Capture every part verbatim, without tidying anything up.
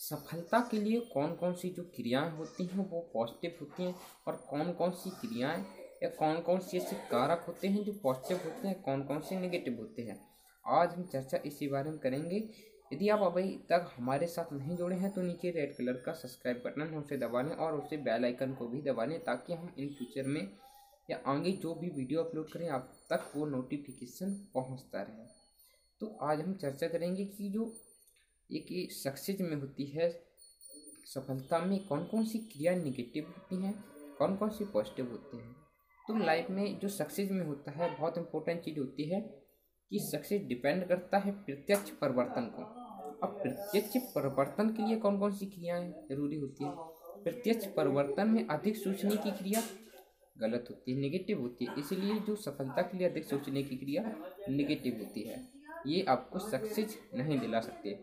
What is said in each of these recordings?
सफलता के लिए कौन कौन सी जो क्रियाएं होती हैं वो पॉजिटिव होती हैं और कौन कौन सी क्रियाएं या कौन कौन से ऐसे कारक होते हैं जो पॉजिटिव होते हैं, कौन कौन से नेगेटिव होते हैं। आज हम चर्चा इसी बारे में करेंगे। यदि आप अभी तक हमारे साथ नहीं जुड़े हैं तो नीचे रेड कलर का सब्सक्राइब बटन है, उसे दबा लें और उसे बेल आइकन को भी दबा लें ताकि हम इन फ्यूचर में या आगे जो भी वीडियो अपलोड करें आप तक वो नोटिफिकेशन पहुंचता रहे। तो आज हम चर्चा करेंगे कि जो एक सक्सेस में होती है, सफलता में कौन कौन सी क्रिया नेगेटिव होती हैं, कौन कौन सी पॉजिटिव होती हैं। तो लाइफ में जो सक्सेस में होता है बहुत इंपॉर्टेंट चीज़ होती है कि सक्सेस डिपेंड करता है प्रत्यक्ष परिवर्तन को। अब प्रत्यक्ष परिवर्तन के लिए कौन कौन सी क्रियाएं जरूरी होती है। प्रत्यक्ष परिवर्तन में अधिक सोचने की क्रिया गलत होती है, नेगेटिव होती है, इसलिए जो सफलता के लिए अधिक सोचने की क्रिया नेगेटिव होती है, ये आपको सक्सेस नहीं दिला सकते।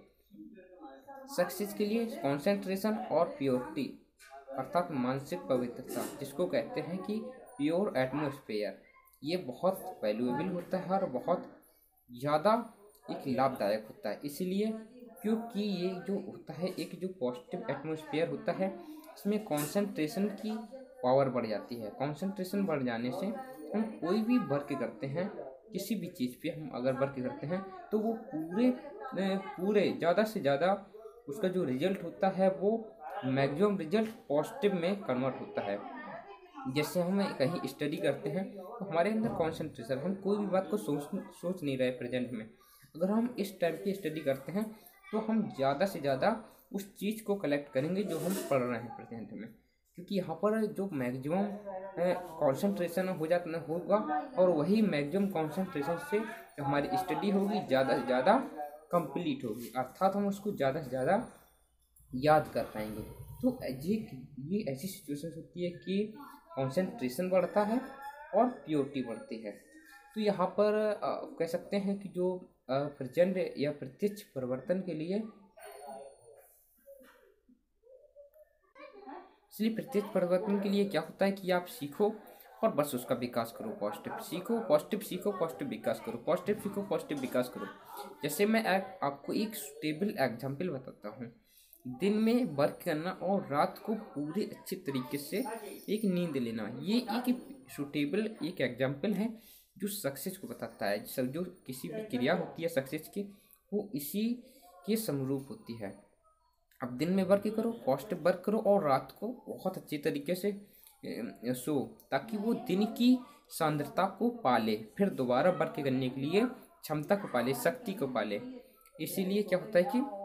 सक्सेस के लिए कंसंट्रेशन और प्योरिटी अर्थात मानसिक पवित्रता, जिसको कहते हैं कि प्योर एटमॉस्फेयर, ये बहुत वैल्यूएबल होता है और बहुत ज़्यादा एक लाभदायक होता है। इसलिए क्योंकि ये जो होता है एक जो पॉजिटिव एटमॉस्फेयर होता है, इसमें कंसंट्रेशन की पावर बढ़ जाती है। कंसंट्रेशन बढ़ जाने से हम कोई भी वर्क करते हैं, किसी भी चीज़ पे हम अगर वर्क करते हैं तो वो पूरे पूरे ज़्यादा से ज़्यादा उसका जो रिजल्ट होता है वो मैक्सिमम रिजल्ट पॉजिटिव में कन्वर्ट होता है। जैसे हम कहीं स्टडी करते हैं तो हमारे अंदर कंसंट्रेशन, हम कोई भी बात को सोच सोच नहीं रहे प्रेजेंट में। अगर हम इस टाइप की स्टडी करते हैं तो हम ज़्यादा से ज़्यादा उस चीज़ को कलेक्ट करेंगे जो हम पढ़ रहे हैं प्रेजेंट में, क्योंकि यहाँ पर जो मैक्सिमम कंसंट्रेशन हो जाता होगा और वही मैक्सिमम कंसंट्रेशन से जो हमारी स्टडी होगी ज़्यादा से ज़्यादा कंप्लीट होगी, अर्थात हम उसको ज़्यादा से ज़्यादा याद कर पाएंगे। तो ये ये ऐसी सिचुएशन होती है कि कंसंट्रेशन बढ़ता है और प्योरिटी बढ़ती है। तो यहाँ पर आ, कह सकते हैं कि जो प्रेजेंट या प्रत्यक्ष परिवर्तन के लिए, इसलिए प्रत्यक्ष परिवर्तन के लिए क्या होता है कि आप सीखो और बस उसका विकास करो। पॉजिटिव सीखो, पॉजिटिव सीखो, पॉजिटिव विकास करो, पॉजिटिव सीखो, पॉजिटिव विकास करो। जैसे मैं एक, आपको एक सुटेबल एग्जाम्पल बताता हूँ। दिन में वर्क करना और रात को पूरे अच्छे तरीके से एक नींद लेना, ये एक सुटेबल एक एग्जाम्पल है जो सक्सेस को बताता है। सब जो किसी भी क्रिया होती है सक्सेस की, वो इसी के समरूप होती है। अब दिन में वर्क करो, पॉजिटिव वर्क करो और रात को बहुत अच्छे तरीके से सो, ताकि वो दिन की सांद्रता को पाले, फिर दोबारा वर्क करने के लिए क्षमता को पाले, शक्ति को पाले। इसीलिए क्या होता है कि